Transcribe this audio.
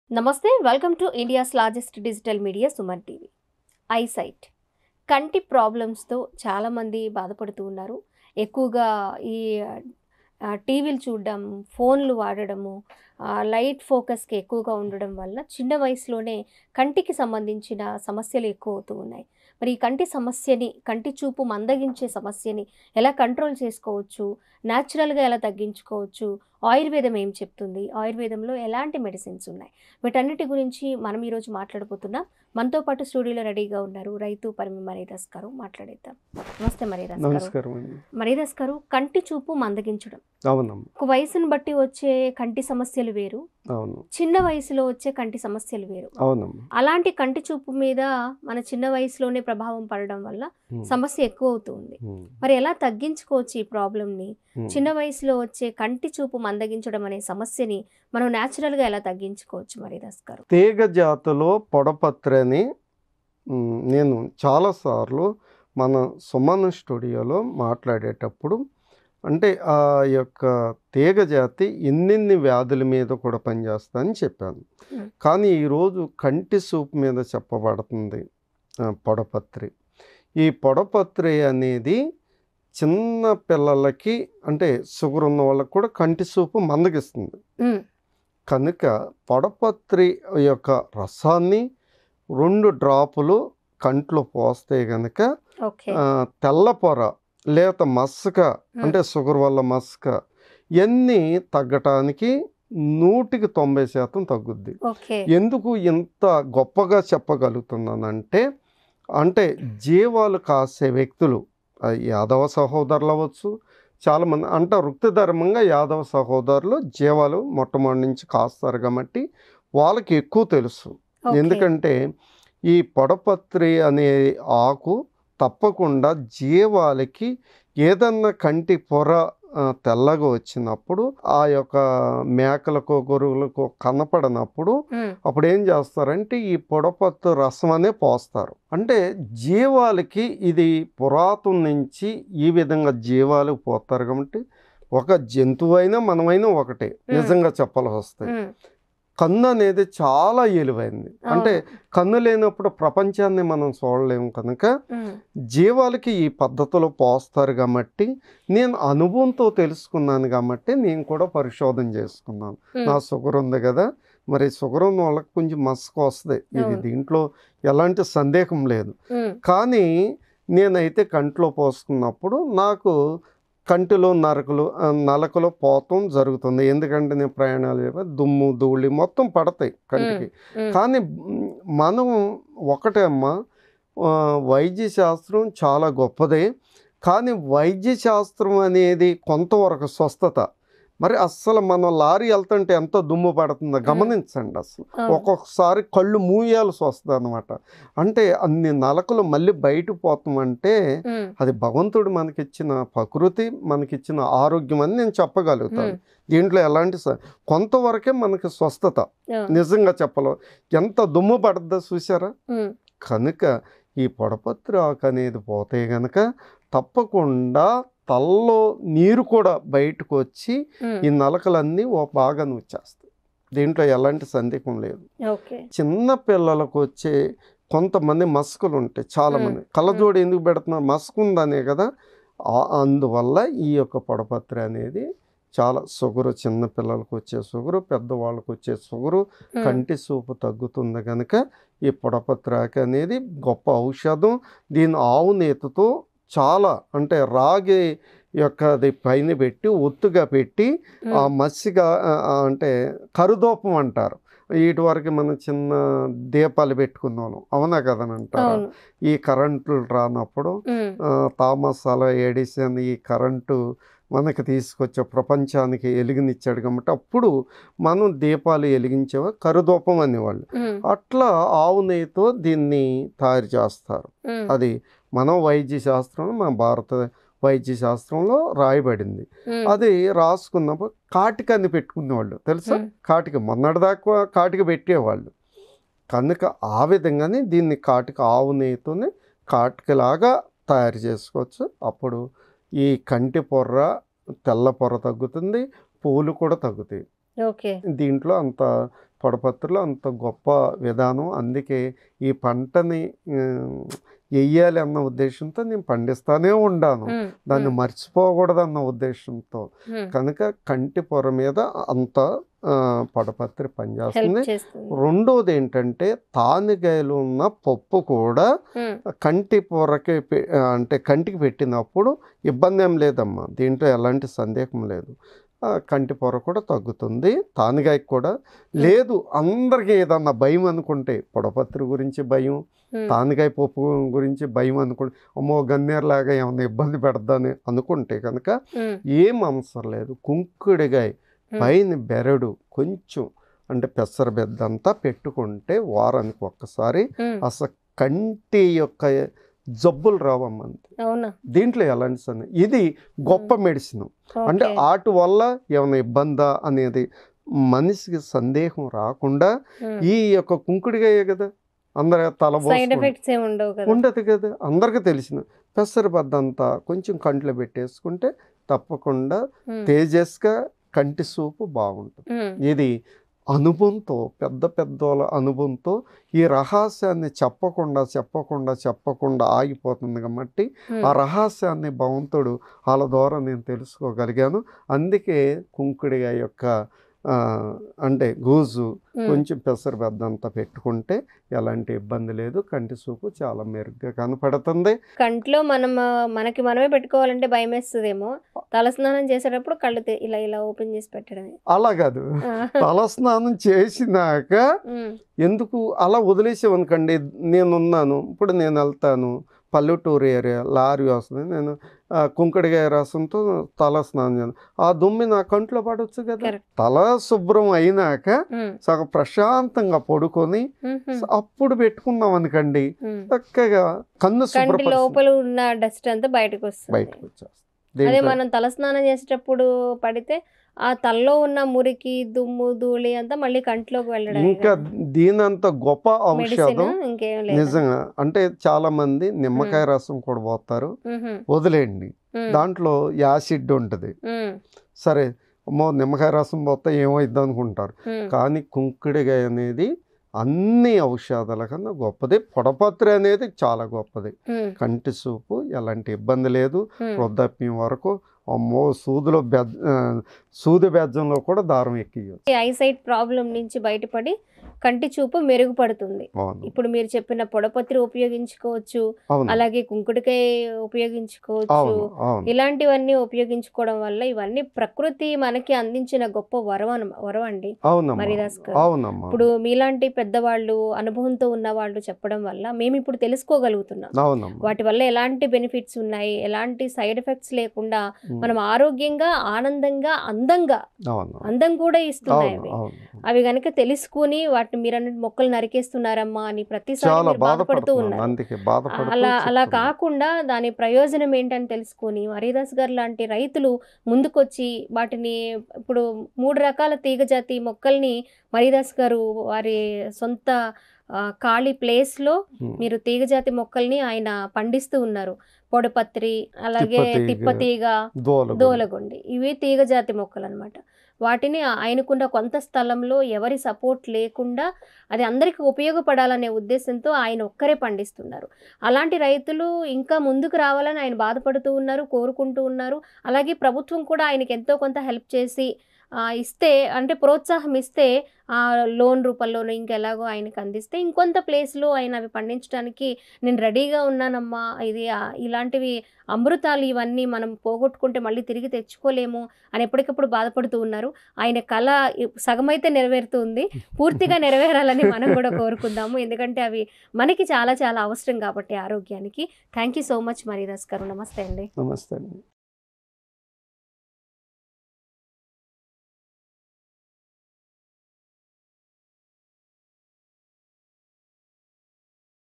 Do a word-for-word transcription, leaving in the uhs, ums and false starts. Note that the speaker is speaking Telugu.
నమస్తే welcome to India's largest digital media Suman TV. Eyesight కంటి ప్రాబ్లమ్స్తో చాలామంది బాధపడుతూ ఉన్నారు. ఎక్కువగా ఈ టీవీలు చూడడం, ఫోన్లు వాడడము, లైట్ ఫోకస్కి ఎక్కువగా ఉండడం వల్ల చిన్న వయసులోనే కంటికి సంబంధించిన సమస్యలు ఎక్కువ అవుతూ ఉన్నాయి. మరి ఈ కంటి సమస్యని, కంటి చూపు మందగించే సమస్యని ఎలా కంట్రోల్ చేసుకోవచ్చు, న్యాచురల్గా ఎలా తగ్గించుకోవచ్చు, ఆయుర్వేదం ఏం చెప్తుంది, ఆయుర్వేదంలో ఎలాంటి మెడిసిన్స్ ఉన్నాయి, వీటన్నిటి గురించి మనం ఈరోజు మాట్లాడబోతున్నాం. మనతో పాటు స్టూడియోలో రెడీగా ఉన్నారు రైతు పరిమి మరీదాస్ గారు. మాట్లాడేద్దాం. నమస్తే మరీదాస్ గారు. మరీదాస్ గారు, కంటి చూపు మందగించడం ఒక వయసును బట్టి వచ్చే కంటి సమస్యలు వేరు, చిన్న వయసులో వచ్చే కంటి సమస్యలు వేరు. అలాంటి కంటి చూపు మీద మన చిన్న వయసులోనే ప్రభావం పడడం వల్ల సమస్య ఎక్కువ అవుతుంది. మరి ఎలా తగ్గించుకోవచ్చు ఈ ప్రాబ్లంని? చిన్న వయసులో వచ్చే కంటి చూపు మందగించడం అనే సమస్యని మనం న్యాచురల్ గా ఎలా తగ్గించుకోవచ్చు మరీదాస్ గారు? తీగ జాతిలో పొడపత్రని నేను చాలాసార్లు మన సుమన్ స్టూడియోలో మాట్లాడేటప్పుడు అంటే ఆ యొక్క తీగ జాతి ఎన్నెన్ని వ్యాధుల మీద కూడా పనిచేస్తుందని చెప్పాను. కానీ ఈరోజు కంటి సూపు మీద చెప్పబడుతుంది పొడపత్రి. ఈ పొడపత్రి అనేది చిన్న పిల్లలకి అంటే షుగర్ ఉన్న వాళ్ళకి కూడా కంటి సూపు మందగిస్తుంది. కనుక పొడపత్రి యొక్క రసాన్ని రెండు డ్రాపులు కంట్లో పోస్తే కనుక తెల్ల పొర లేత మస్క అంటే షుగర్ వల్ల మస్క ఇవన్నీ తగ్గటానికి నూటికి తొంభై శాతం తగ్గుద్ది. ఎందుకు ఇంత గొప్పగా చెప్పగలుగుతున్నానంటే అంటే జీవాలు కాసే వ్యక్తులు యాదవ సహోదరులు అవ్వచ్చు, చాలామంది అంటే వృత్తి ధర్మంగా యాదవ సహోదరులు జీవాలు మొట్టమొదటి నుంచి కాస్తారు కాబట్టి వాళ్ళకి ఎక్కువ తెలుసు. ఎందుకంటే ఈ పొడపత్రి అనే ఆకు తప్పకుండా జీవాలకి ఏదన్నా కంటి పొర తెల్లగా వచ్చినప్పుడు ఆ యొక్క మేకలకు గొర్రెలకు కనపడినప్పుడు అప్పుడు ఏం చేస్తారంటే ఈ పొడపత్రు రసం అనే పోస్తారు. అంటే జీవాలకి ఇది పురాతన నుంచి ఈ విధంగా జీవాలు పోతారు కాబట్టి ఒక జంతువు అయినా మనమైనా ఒకటే నిజంగా చెప్పాల్సి వస్తాయి. కన్ను అనేది చాలా ఎలువైంది. అంటే కన్ను లేనప్పుడు ప్రపంచాన్ని మనం చూడలేము. కనుక జీవాలకి ఈ పద్ధతిలో పోస్తారు కాబట్టి నేను అనుభవంతో తెలుసుకున్నాను కాబట్టి నేను కూడా పరిశోధన చేసుకున్నాను. నా షుగర్ ఉంది కదా, మరి షుగర్ ఉన్న వాళ్ళకి కొంచెం మస్క్ వస్తుంది, ఇది దీంట్లో ఎలాంటి సందేహం లేదు. కానీ నేనైతే కంట్లో పోసుకున్నప్పుడు నాకు కంటిలో నరకలు నలకలు పోతం జరుగుతుంది. ఎందుకంటే నేను ప్రయాణాలు దుమ్ము ధూళి మొత్తం పడతాయి కంటికి. కానీ మనం ఒకటే అమ్మా, వైద్య శాస్త్రం చాలా గొప్పదే. కానీ వైద్య శాస్త్రం అనేది కొంతవరకు స్వస్థత. మరి అస్సలు మనం లారీ వెళ్తుంటే ఎంత దుమ్ము పడుతుందో గమనించండి. అసలు ఒక్కొక్కసారి కళ్ళు మూయాల్సి వస్తుంది అనమాట. అంటే అన్ని నలకలు మళ్ళీ బయట పోతామంటే అది భగవంతుడు మనకిచ్చిన ప్రకృతి, మనకిచ్చిన ఆరోగ్యం అని నేను చెప్పగలుగుతాను. దీంట్లో ఎలాంటి కొంతవరకే మనకి స్వస్థత. నిజంగా చెప్పలో ఎంత దుమ్ము పడుతుందో చూసారా. కనుక ఈ పొడపత్రి ఆకు అనేది పోతే గనక తప్పకుండా తలలో నీరు కూడా బయటకు వచ్చి ఈ నలకలన్నీ ఓ బాగా వచ్చేస్తాయి. దీంట్లో ఎలాంటి సందేహం లేదు. చిన్న పిల్లలకు వచ్చే కొంతమంది మస్కులు ఉంటాయి, చాలామంది కళ్ళజోడు ఎందుకు పెడుతున్నారు, మస్క్ ఉందనే కదా. అందువల్ల ఈ యొక్క పొడపత్రి అనేది చాలా షుగరు, చిన్న పిల్లలకు వచ్చే షుగరు, పెద్దవాళ్ళకు వచ్చే షుగరు, కంటి చూపు తగ్గుతుంది. కనుక ఈ పొడపత్రి అనేది గొప్ప ఔషధం. దీని ఆవు నేతితో చాలా అంటే రాగి యొక్కది పైన పెట్టి ఒత్తుగా పెట్టి ఆ మసిగా అంటే కరుదోపం అంటారు. వీటి వరకు మనం చిన్న దీపాలు పెట్టుకున్నాం, అవునా కదని అంటారు. ఈ కరెంట్లు రానప్పుడు థామస్ అల్వా ఎడిసన్ ఈ కరెంటు మనకి తీసుకొచ్చే ప్రపంచానికి వెలిగినిచ్చాడు కాబట్టి అప్పుడు మనం దీపాలు వెలిగించేవా కరుదోపం అనేవాళ్ళు. అట్లా ఆవు నెయ్యితో దీన్ని తయారు చేస్తారు. అది మనం వైద్య శాస్త్రం, మన భారత వైద్య శాస్త్రంలో రాయబడింది. అది రాసుకున్నప్పుడు కాటికని పెట్టుకునేవాళ్ళు తెలుసా. కాటిక మొన్నటిదాకా కాటిక పెట్టేవాళ్ళు. కనుక ఆ విధంగానే దీన్ని కాటిక ఆవు నెయ్యితోనే కాటికలాగా తయారు చేసుకోవచ్చు. అప్పుడు ఈ కంటి పొర్ర, తెల్ల పొర తగ్గుతుంది, పూలు కూడా తగ్గుతాయి. ఓకే. దీంట్లో అంత పొడపత్రలో అంత గొప్ప విధానం. అందుకే ఈ పంటని ఆహ్, ఎయ్యాలి అన్న ఉద్దేశంతో నేను పండిస్తానే ఉండాను. హ్మ్. దాన్ని హ్మ్. మర్చిపోకూడదన్న ఉద్దేశంతో. హ్మ్. కనుక కంటి పొర మీద అంత ఆహ్, పొడపత్రి హెల్ప్ పనిచేస్తుంది. చేస్తుంది. రెండోది ఏంటంటే తానిగాయలో ఉన్న పప్పు కూడా హ్మ్. కంటి పొరకి పె ఆహ్, అంటే కంటికి పెట్టినప్పుడు ఇబ్బంది ఏం లేదమ్మా. దీంట్లో ఎలాంటి సందేహం లేదు. ఆహ్, కంటి పొర కూడా తగ్గుతుంది. తానిగాయకి కూడా హ్మ్. లేదు అందరికి ఏదన్నా భయం అనుకుంటే పొడపత్రి గురించి భయం, హ్మ్. తానిగాయ పప్పు గురించి భయం అనుకుంటే అమ్మో గన్నేరులాగా ఏమన్నా ఇబ్బంది పెడద్దని అనుకుంటే కనుక హ్మ్. ఏం అవసరం లేదు. కుంకుడిగాయ హ్మ్. పైన బెరడు కొంచెం అంటే పెసర బెద్దంతా పెట్టుకుంటే వారానికి ఒక్కసారి హ్మ్. అసలు కంటి యొక్క జబ్బులు రావమ్మ అంతే. అవునా? దీంట్లో ఎలాంటి సన్ ఇది గొప్ప హ్మ్. మెడిసిన్. అంటే ఓకే. ఆటి వల్ల ఏమైనా ఇబ్బందా అనేది మనిషికి సందేహం రాకుండా హ్మ్. ఈ యొక్క కుంకుడిగాయే కదా అందరు సైడ్ తలబోసుకుంటారు. ఎఫెక్ట్స్ ఏమి ఉండవు కదా? ఉండదు కదా అందరికీ తెలిసిన పెసరబద్దంతా కొంచెం కంట్లో పెట్టేసుకుంటే తప్పకుండా హ్మ్. తేజస్గా కంటి చూపు బాగుంటుంది. హ్మ్. ఇది అనుభవంతో పెద్ద పెద్దోళ్ళ అనుభవంతో ఈ రహస్యాన్ని చెప్పకుండా చెప్పకుండా చెప్పకుండా ఆగిపోతుంది కాబట్టి ఆ హ్మ్. రహస్యాన్ని భగవంతుడు వాళ్ళ ద్వారా నేను తెలుసుకోగలిగాను. అందుకే కుంకుడిగా యొక్క ఆ, అంటే గూజు హ్మ్. కొంచెం పెసరబద్దంతా పెట్టుకుంటే ఎలాంటి ఇబ్బంది లేదు. కంటి చూపు చాలా మెరుగ్గా కనపడుతుంది. కంట్లో మనం ఆహ్, మనకి మనమే పెట్టుకోవాలంటే భయమేస్తదేమో. తలస్నానం చేసేటప్పుడు కళ్ళు తె ఇలా ఇలా ఓపెన్ చేసి పెట్టడమే. అలా కాదు. ఆ! తలస్నానం చేసినాక హ్మ్. ఎందుకు అలా వదిలేసామనుకోండి నేనున్నాను. ఇప్పుడు నేను వెళ్తాను. పల్లెటూరు ఏరియా లారీ వస్తుంది. నేను ఆహ్, కుంకుడికాయ రసంతో తల స్నానం చేయాలి. ఆ దుమ్మి నా కంట్లో పడొచ్చు కదా! కరెక్ట్. తల శుభ్రం అయినాక హ్మ్. సగం ప్రశాంతంగా పడుకొని హుహు. స అప్పుడు పెట్టుకున్నాం అనుకోండి హ్మ్. చక్కగా కన్ను కంటి శుభ్రపరుస్తుంది. లోపల ఉన్న డస్ట్ అంతా బయటకొస్తుంది. బయటకు వచ్చేస్తుంది. అదే దీంట్లో మనం తలస్నానం చేసేటప్పుడు పడితే ఆ తలలో ఉన్న మురికి, దుమ్ము, ధూళి అంతా మళ్ళీ కంట్లోకి వెళ్ళడమే ఇంకా కదా! దీనంత గొప్ప మెడిసిన్ ఔషధం ఇంకేం లేదా? నిజంగా. అంటే చాలామంది హ్మ్. నిమ్మకాయ రసం కూడా పోస్తారు. హుహు. వదిలేయండి. హ్మ్. దాంట్లో యాసిడ్ ఉంటది. హ్మ్. సరే అమ్మో! నిమ్మకాయ రసం పోతే ఏమైద్ది అనుకుంటారు. హ్మ్. కానీ కుంకుడికాయ అనేది అన్ని ఔషధాల కన్నా గొప్పది. పొడపత్రి అనేది చాలా గొప్పది. హ్మ్. కంటి చూపు ఎలాంటి ఇబ్బంది లేదు. హ్మ్. వృద్ధాప్యం వరకు అమ్మో! సూదిలో బెజ్ ఆహ్, సూది బెజ్జంలో కూడా దారం ఎక్కియొచ్చు. ఈ ఐసైట్ ప్రాబ్లమ్ నుంచి బయటపడి కంటి చూపు మెరుగుపడుతుంది. అవును. ఇప్పుడు మీరు చెప్పిన పొడపత్రి ఉపయోగించుకోవచ్చు. అవును. అలాగే కుంకుడుకాయ ఉపయోగించుకోవచ్చు. అవును. అవును. ఇలాంటివన్నీ ఉపయోగించుకోవడం వల్ల ఇవన్నీ ప్రకృతి మనకి అందించిన గొప్ప వరం అన వరం అండి అవునమ్మా. మరిదాస్ గారు. అవునమ్మా. ఇప్పుడు మీలాంటి పెద్దవాళ్ళు, అనుభవంతో ఉన్నవాళ్ళు చెప్పడం వల్ల మేమిప్పుడు తెలుసుకోగలుగుతున్నాం. అవునమ్మా. వాటి వల్ల ఎలాంటి బెనిఫిట్స్ ఉన్నాయి, ఎలాంటి సైడ్ ఎఫెక్ట్స్ లేకుండా హ్మ్. మనం ఆరోగ్యంగా, ఆనందంగా, అందంగా అవును. అందం కూడా ఇస్తున్నాయి అవును. అవి. అవును. అవి గనుక తెలుసుకొని వాటిని మీరన్నట్టు మొక్కలు నరికేస్తున్నారమ్మా అని ప్రతిసారి చాలా మీరు బాధపడుతూ బాధపడుతున్నాను. ఉన్నారు. అందుకే బాధపడుతూ అలా అలా చెప్తున్నాను. కాకుండా దాని ప్రయోజనం ఏంటని తెలుసుకొని హరిదాస్ గారు లాంటి రైతులు ముందుకొచ్చి వాటిని ఇప్పుడు మూడు రకాల తీగజాతి మొక్కల్ని హరిదాస్ గారు వారి సొంత ఆహ్, ఖాళీ ప్లేస్‌లో హ్మ్. మీరు తీగజాతి మొక్కల్ని ఆయన పండిస్తూ ఉన్నారు. పొడపత్రి, అలాగే తిప్పతీగ, తిప్పతీగ, దోలగొండి. దోలగొండి. ఇవి తీగజాతి మొక్కలనమాట. వాటిని ఆయనకున్న కొంత స్థలంలో ఎవరి సపోర్ట్ లేకుండా అది అందరికీ ఉపయోగపడాలనే ఉద్దేశంతో ఆయన ఒక్కరే పండిస్తున్నారు. అలాంటి రైతులు ఇంకా ముందుకు రావాలని ఆయన బాధపడుతూ ఉన్నారు, కోరుకుంటూ ఉన్నారు. అలాగే ప్రభుత్వం కూడా ఆయనకి ఎంతో కొంత హెల్ప్ చేసి ఆహ్, ఇస్తే అంటే ప్రోత్సాహం ఇస్తే ఆహ్, లోన్ రూపంలోనో ఇంకెలాగో ఆయనకి అందిస్తే ఇంకొంత ప్లేస్‌లో ఆయన అవి పండించడానికి నేను రెడీగా ఉన్నానమ్మా. ఇది ఆహ్, ఇలాంటివి అమృతాలు ఇవన్నీ మనం పోగొట్టుకుంటే మళ్ళీ తిరిగి తెచ్చుకోలేము అని ఎప్పటికప్పుడు బాధపడుతూ ఉన్నారు. ఆయన కల ఇ సగమైతే నెరవేరుతుంది. పూర్తిగా నెరవేరాలని మనం కూడా కోరుకుందాము. ఎందుకంటే అవి మనకి చాలా చాలా అవసరం కాబట్టి ఆరోగ్యానికి. Thank you so much Maridas గారు. నమస్తే అండి. నమస్తే అండి.